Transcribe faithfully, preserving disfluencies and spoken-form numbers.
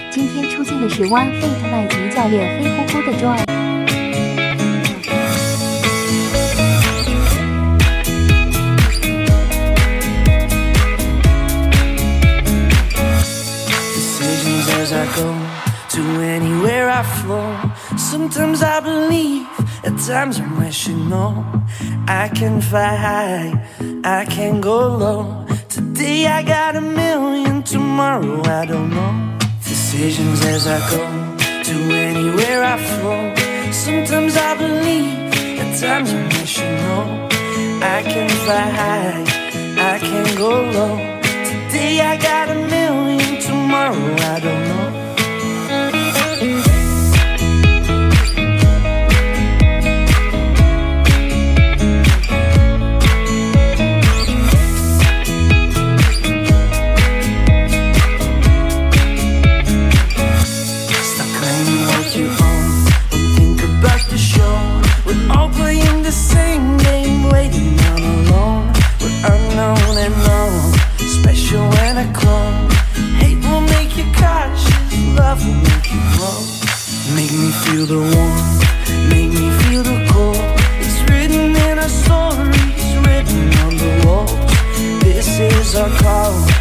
今天出镜的是 OneFit 麦迪教练黑乎乎的 Joy。 As I go to anywhere I flow, sometimes I believe, at times I'm rational. I can fly high, I can go low. Today I got a million, tomorrow I don't know. Decisions as I go to anywhere I flow. Sometimes I believe, at times I'm rational. I can fly high, I can go low. Today I got a million, tomorrow I don't know. Stop claiming what you own, don't think about the show. We're all playing the same game, waiting on alone. We're unknown and known, special when I clone. Hate will make you cautious, love will make you grow. Make me feel the warmth, make me feel the cold. It's written in our stories, written on the walls. This is our call.